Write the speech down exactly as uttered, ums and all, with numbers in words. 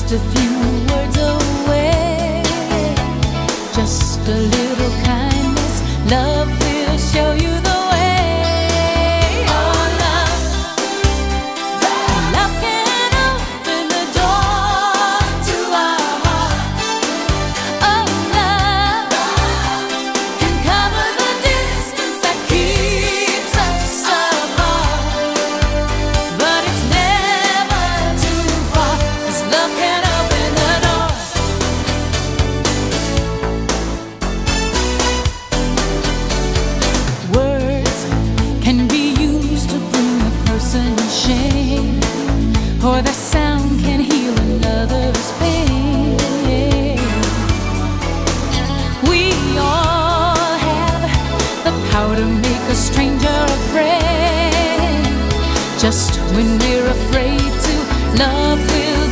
just a few words away. Just a little kindness, love will show you the way. Oh, love, love can open the door to our heart. Oh, love can cover the distance that keeps us apart. But it's never too far, 'cause love can open the door. Words can be used to bring a person to shame, or the sound can heal another's pain. We all have the power to make a stranger a friend. Just when we're afraid to, love will